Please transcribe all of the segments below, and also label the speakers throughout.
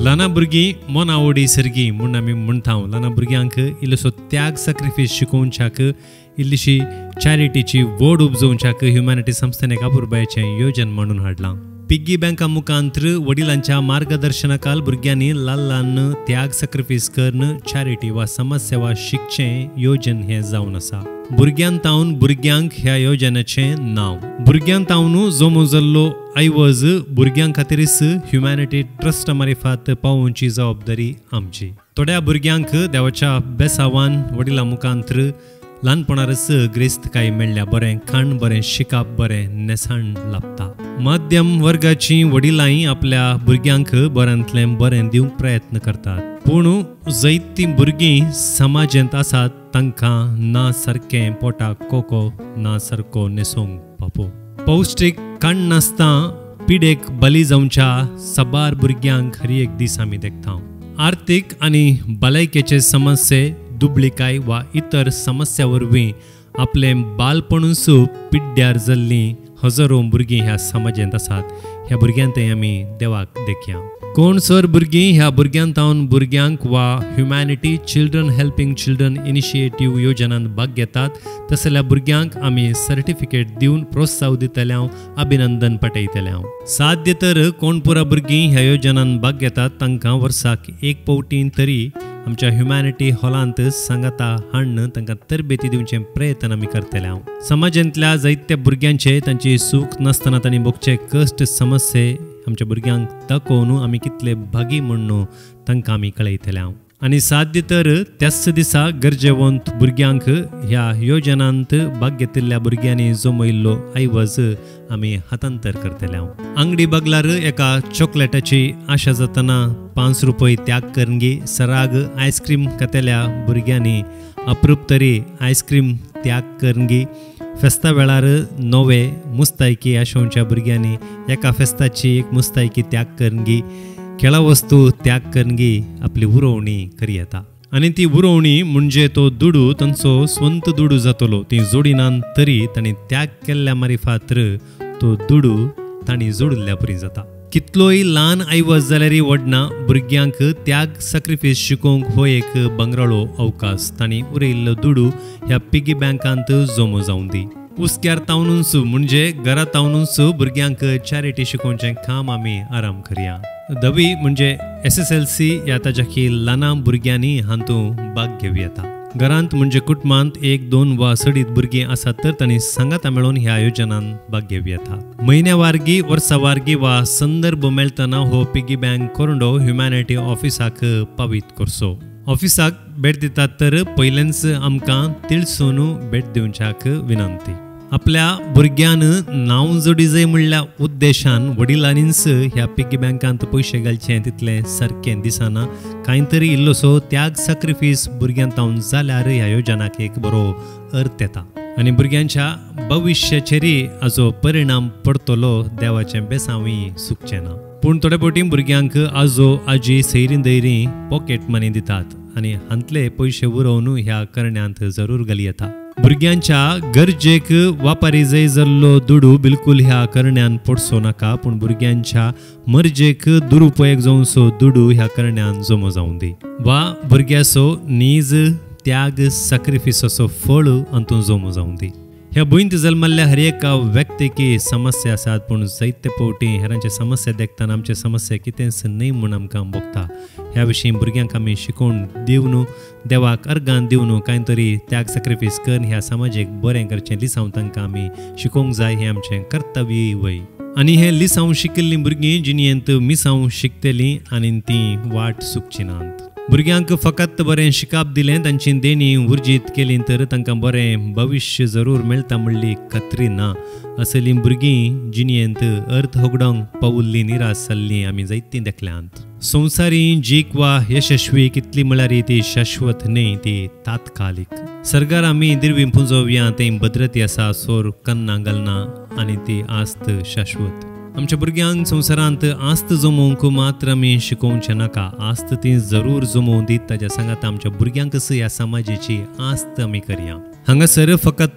Speaker 1: ल्हान भुरगीं मन आवडी सर्गी म्हूण आमी म्हणटा ल्हान भुरग्यांक इल्लोसो त्याग सॅक्रिफायस शिकोवच्याक इल्लीशी चॅरिटीची वोड उपजोवच्याक ह्युमॅनिटी संस्थेन एका पुरबायेचें येवजण म्हणून हाडलां. पिग्गी बँका मुखांत्र वडिलांच्या मार्गदर्शनाखाल भुरग्यांनी ल्हान त्याग सॅक्रिफायस करून चॅरिटी वा समाज सेवा शिकचें येवजण हें जावन आसा. भुरग्यां तावन भुरग्यांक ह्या येवजणेचें नांव. भुरग्यां तावन जमो जाल्लो आयवज भुरग्यां खातीरच ह्युमॅनिटी ट्रस्ट मार्फत पावोवची जबाबदारी आमची. थोड्या भुरग्यांक देवाच्या बेसावान वडिलां मुखांत्र ल्हानपणारच ग्रेस्तकाय मेळ्ळ्या. बरें खाण, बरें शिकप, बरें नेसाण लाभता. मध्यम वर्गाची वडिलांय आपल्या भुरग्यांक बऱ्यांतलें बरें दिवंक प्रयत्न करतात. पूण जायतीं भुरगीं समाजांत आसात तांकां ना सारकें पोटाक कोको, ना सारको न्हेसोंक पापो. पौश्टीक खाण नासता पिडेक बली जावच्या साबार भुरग्यांक हर एक दीस आमी देखता. आर्थीक आनी भलायकेचे समस्ये, दुबळीकाय वा इतर समस्या वरवीं आपलें बालपणूच पिड्ड्यार जाल्लीं हजारो भुरगीं ह्या समाजांत आसात. ह्या भुरग्यांतय आमी देवाक देखया. कोण सर भुरगीं ह्या भुरग्यांतावन भुरग्यांक वा humanity children helping children initiative येवजणांत भाग घेतात तस जाल्यार भुरग्यांक आमी सर्टिफिकेट दिवन प्रोत्साहन दितल्या, अभिनंदन पाठयतल्या. साध्य तर कोण पुरा भुरगीं ह्या येवजणांत भाग घेतात तांकां वर्साक एक पावटी तरी आमच्या ह्युमॅनिटी हॉलांत सांगाता हाडून तांकां तरबेती दिवचे प्रयत्न आमी करतल्या. समाजांतल्या जायत्या भुरग्यांचे तांची सूख नासतना तांणी भोगचे कश्ट समस्ये आमच्या भुरग्यांक दाखोवन आमी कितले भागी म्हणून तांकां आमी कळयतल्या. आनी साध्य तर त्याच दिसा गरजेवंत भुरग्यांक ह्या येवजणांत भाग घेतिल्ल्या भुरग्यांनी जमयल्लो आयवज आमी हस्तांतर करतल्या. अंगडी बगलार एका चॉकलेटाची आशा जातना 5 रुपये त्याग करनगी सराग आयस्क्रीम खातेल्या भुरग्यांनी अप्रूप तरी आयस्क्रीम त्याग करनगी. फेस्ता वेळार नवे मुस्तायकी आशोवच्या भुरग्यांनी एका फेस्ताची एक मुस्तायकी त्याग करनगी. खेळा वस्तू त्याग करनगी आपली उरोवणी करी येता. आनी ती उरोवणी म्हणजे तो दुडू तांचो स्वंत दुडू जातलो. ती जोडिनान तरी तांणी त्याग केल्ल्या मारिफात्र तो दुडू तांणी जोडिल्ल्या परी जाता. कितलोय ल्हान आयवज जाल्यार वडना भुरग्यांक त्याग सॅक्रिफायस शिकोवंक हो एक बंगराळो अवकाश. तांणी उरयल्लो दुडू ह्या पिगी बँकांत जमो जावन दी. उस्क्यार तावनूच म्हणजे घरा तावनूच भुरग्यांक चॅरिटी शिकोवचें काम आमी आराम करया. 10वी म्हणजे SSLC ह्या ताच्या ल्हान भुरग्यांनी हातूंत भाग घेवं येता. घरांत म्हणजे कुटुंबांत 1, 2 वा सडीत भुरगीं आसात तर तांणी सांगाता मेळून ह्या येवजणांत भाग घेवं येता. म्हयन्यावारगी, वर्सावारगी वा संदर्भ मेळटना हो पिगी बँक कोरंडो ह्युमॅनिटी ऑफिसाक पावीत करचो. ऑफिसाक भेट दितात तर पयलेंच आमकां तिळसून भेट दिवच्याक विनंती. आपल्या भुरग्यान नांव जोडी जाय म्हणल्या उद्देशान वडिलांनीच ह्या पिगी बँकांत पयशे घालचे तितलें सारकें दिसना. कांय तरी इल्लोसो त्याग सॅक्रिफायस भुरग्यां तावन जाल्यार ह्या येवजणाक एक बरो अर्थ येता आनी भुरग्यांच्या भविश्याचेरय हाचो परिणाम पडटलो. देवाचें बेसांवय सुकचें ना. पूण थोड्या फावटी भुरग्यांक आजो आजी सैरीं दैरी पॉकेट मनी दितात आनी हांतले पयशे उरोवन ह्या करण्यांत जरूर घाली येता. भुरग्यांच्या गरजेक वापारी जाय जाल्लो दुडू बिलकुल ह्या करण्यान पडचो नाका. पूण भुरग्यांच्या मर्जेक दुरुपयोग जावचो दुडू ह्या करण्यान जमो जावन दी. वा भुरग्याचो नीज त्याग सॅक्रिफायसाचो फळ हातूंत जमो जावन दी. ह्या भुंयत जल्मल्ल्या हर एका व्यक्तीक समस्या आसात. पूण जायते फावटी हेरांचे समस्या देखताना आमचे समस्या कितेंच न्हय म्हूण आमकां भोगता. ह्या विशीं भुरग्यांक आमी शिकोवन दिवन देवाक अर्गान दिवन कांय तरी त्याग सॅक्रिफायस करून ह्या समाजाक बरें करचें लिसांव तांकां आमी शिकोवंक जाय. हें आमचें कर्तव्य वय. आनी हें लिसांव शिकिल्लीं भुरगीं जिणेंत मिसांव शिकतलीं आनी तीं वाट चुकची नात. भुरग्यांक फकत बरें शिकप दिलें, तांची देणी उर्जीत केली तर तांकां बरें भविश्य जरूर मेळटा म्हणली खात्री ना. असलीं भुरगीं जिणेंत अर्थ होगडोंक पावुल्लीं निराश जाल्लीं आमी जायतीं देखल्यांत. संवसारी जीक वा यशस्वी कितली म्हळ्यार ती शाश्वत न्हय, ती तात्कालिक. सरकार आमी दिरवी पुंजोवया तें भद्रती आसा, सोर कन्ना घालना आनी ती आस्त शाश्वत. आमच्या भुरग्यांक संवसारांत आस्त जमोवंक मात्र आमी शिकोवचें नाका. आस्त ती जरूर जमोवन दीत. ताच्या सांगात आमच्या भुरग्यांकच ह्या समाजाची आस्त आमी करया. हांगासर फकत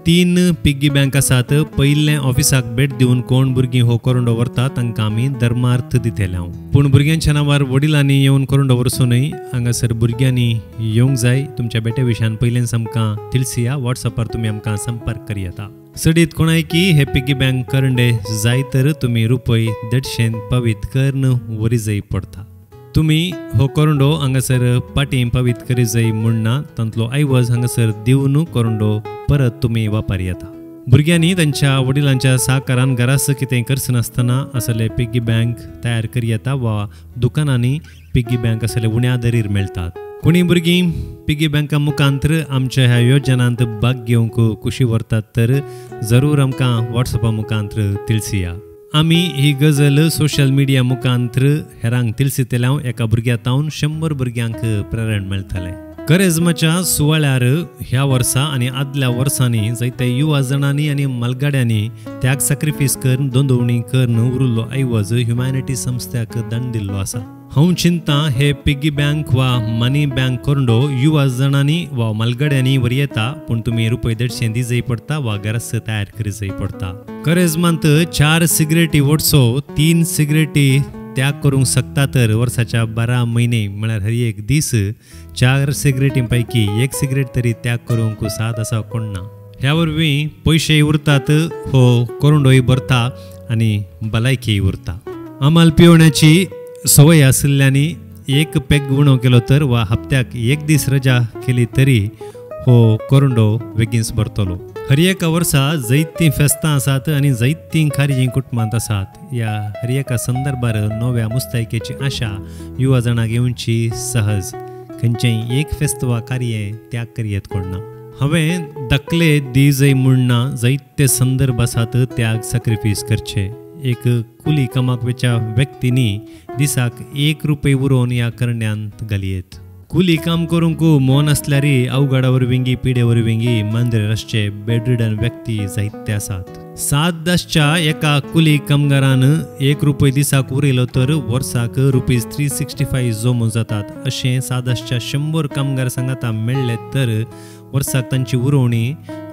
Speaker 1: 3 पिग्गी बँक आसात. पयिल्लें ऑफिसाक भेट दिवन कोण भुरगीं हो कोरोंडो व्हरता तांकां आमी धर्मार्थ दितले हांव. पूण भुरग्यांच्या नांवार वडिलांनी येवन कोरोंडो व्हरसूनय हांगासर भुरग्यांनी येवंक जाय. तुमच्या बेटे विशयान पयलेंच आमकां तिळसिया. व्हॉट्सअपार तुमी आमकां संपर्क करी येता. सडीत कोणाय की हे पिग्गी बँक करंडे जाय तर तुमी रुपय 150 पवित कर्ण वरी जाय पडता. तुमी हो कोरोंडो हांगासर पाटी पवित करी जाय म्हूण ना. तांतलो आयवज हांगासर दिवन कोरोंडो परत तुमी वापर येता. भुरग्यांनी तांच्या वडिलांच्या सहकारान घरास कितें करसनासतना असले पिग्गी बँक तयार करी येता वा दुकानांनी पिग्गी बँक असले उण्या दरीर मेळटात. कोणी भुरगीं पिग्गी बँका मुखांतर आमच्या ह्या योजनांत भाग घेवंक खुशी व्हरतात तर जरूर आमकां व्हॉट्सअपा मुखांतर तिळसिया. आमी ही गजल सोशल मिडिया मुखांतर हेरांक तिळसितल्याव एका भुरग्यातावन 100 भुरग्यांक प्रेरण मेळटलें. करेजमाच्या सुवाळ्यार ह्या वर्सा आनी आदल्या वर्सांनी जायते युवा जाणांनी आनी मलगाड्यांनी त्याग सॅक्रिफायस करून दोंदोवणी करून उरिल्लो आयवज ह्युमॅनिटी संस्थ्याक दान दिल्लो आसा. हांव चिंतां हे पिग्गी बँक वा मनी बँक कोरोंडो युवा जाणांनी वा मलगड्यांनी वर येता. पूण तुमी रुपय 150 दी जाय पडटा वा घरास तयार करी जाय पडटा. करेजमांत 4 सिगरेटी वोडसो 3 सिगरेटी त्याग करूंक शकता तर वर्साच्या 12 म्हयने म्हळ्यार हर एक दीस 4 सिगरेटीं पैकी 1 सिगरेट तरी त्याग करूंक साद आसा कोण ना. ह्या वरवीं पयशेय उरतात, हो कोरोंडोय भरता आनी भलायकीय उरता. आमाल पिवण्याची सवय आशिल्ल्यांनी एक पेग उणो केलो तर वा हप्त्याक 1 दीस रजा केली तरी हो कोरोंडो बेगीनच भरतलो. हर एका वर्सा जायतीं फेस्तां आसात आनी जायतीं कार्यां कुटुंबांत आसात. ह्या हर एका संदर्भार नव्या मुस्तायकेची आशा युवा जाणांक येवची सहज. खंयचेंय एक फेस्त वा कार्य त्याग करियेत कोण ना. हांवें दाखले दी जाय म्हूण ना. जायते संदर्भ आसात त्याग सॅक्रिफायस करचे. एक कुली कामाक वेच्या व्यक्तींनी दिसाक 1 रुपय उरोवन ह्या करण्यांत घालयेत. कुली काम करूंक मोन आसल्यारी अवघडा वरविंगी पिडे वरविंगी मांद्रे रस्ते बेडरिडन व्यक्ती जायते आसात. 7-10च्या एका कुली कामगारान 1 रुपय दिसाक उरयलो तर वर्साक ₹365 जमो जातात. अशें 7-10च्या 100 कामगार सांगाता मेळ्ळे तर वर्साक तांची उरोवणी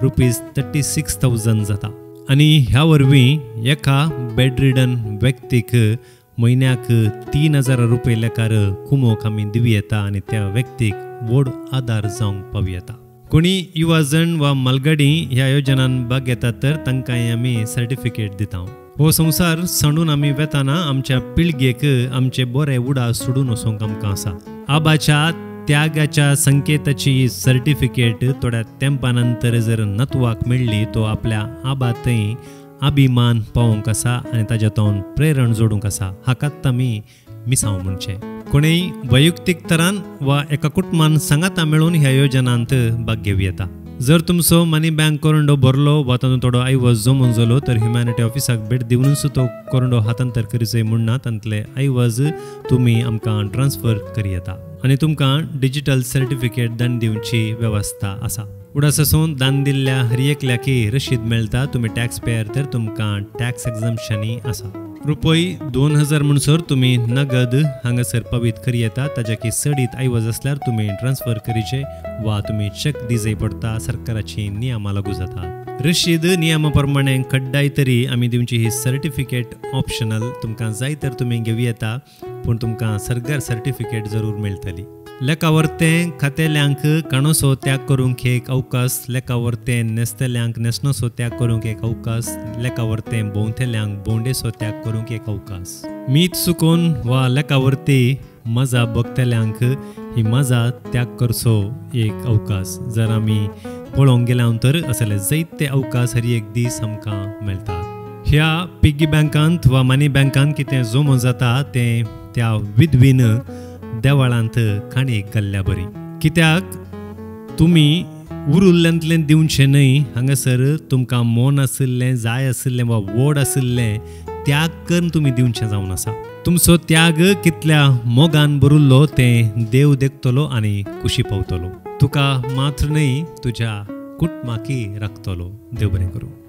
Speaker 1: ₹36,000 जाता. आनी ह्या वरवीं एका बेडरिडन व्यक्तीक म्हयन्याक 3,000 रुपये लेखार कुमोक आमी दिवी येता आनी त्या व्यक्तीक व्हड आदार जावंक पावी येता. कोणी युवा जण वा मलगडी ह्या योजनांत भाग घेतात तर तांकांय आमी सर्टिफिकेट दिता. हो संवसार सांडून आमी वेताना आमच्या पिळगेक आमचे बरे उडा सोडून वचोंक आमकां आसा. आबाच्या त्यागाच्या संकेताची सर्टिफिकेट थोड्या तेंपानंतर जर नतवाक मेळ्ळी तो आपल्या आबातय अभिमान पावोंक आसा आनी ताच्या तोंड प्रेरण जोडूंक आसा. हाकात आमी मिसांव म्हणचे. कोणेय वैयक्तीक तरान वा एका कुटुंबान सांगाता मेळून ह्या योजनांत भाग घेवं येता. जर तुमचो मनी बँक कोरोंडो भरलो वा तातूंत थोडो आयवज जमून जालो तर ह्युमॅनिटी ऑफिसाक भेट दिवनूच तो कोरोंडो हातांतर करी जाय म्हूण ना. तांतले आयवज तुमी आमकां ट्रान्सफर करी येता आनी तुमकां डिजिटल सर्टिफिकेट दान दिवची वेवस्था आसा. उडासासून दान दिल्ल्या हर एकल्याकी रशीद मेळटा. तुमी टॅक्स पेयर तर तुमकां टॅक्स एक्झम्पशनय आसा. रुपय 2,000 म्हणसर तुमी नगद हांगासर पवित करी येता. ताच्या सडीत आयवज आसल्यार तुमी ट्रान्सफर करीचे वा तुमी चेक दी जाय पडटा. सरकाराची नियमां लागू जातात. रशीद नियमा प्रमाणे कड्डाय तरी आमी दिवची ही सर्टिफिकेट ऑप्शनल. तुमकां जाय तर तुमी घेवं येता पूण तुमकां सरकार सर्टिफिकेट जरूर मेळटली. लेखावर्तें खातेल्यांक काणोसो त्याग करूंक एक अवकाश. लेखावर्तें नेस्तेल्यांक नेसनोसो त्याग करूंक एक अवकाश. लेखावर्तें भोंवतेल्यांक भोंवडेसो त्याग करूंक एक अवकाश. मीठ सुकोवन वा लेखावर्ती मजा भोगतेल्यांक ही मजा त्याग करचो एक अवकाश. जर आमी पळोवंक गेल्यार तर असले जायते अवकाश हर एक दीस आमकां मेळटात. ह्या पिग्गी बँकांत वा मनी बँकांत कितें जमो जाता तें त्या विधवीन देवाळांत काणयेक घाल्ल्या बरी. कित्याक तुमी उरिल्ल्यांतलें दिवचें न्हय. हांगासर तुमकां मोन आशिल्लें जाय आशिल्लें वा व्हड आशिल्लें त्याग करून तुमी दिवचें जावन आसा. तुमचो त्याग कितल्या मोगान भरिल्लो तें देव देखतलो आनी खुशी पावतलो. तुका मात्र न्हय तुज्या कुटुंबाकय राखतलो. देव बरें करूं.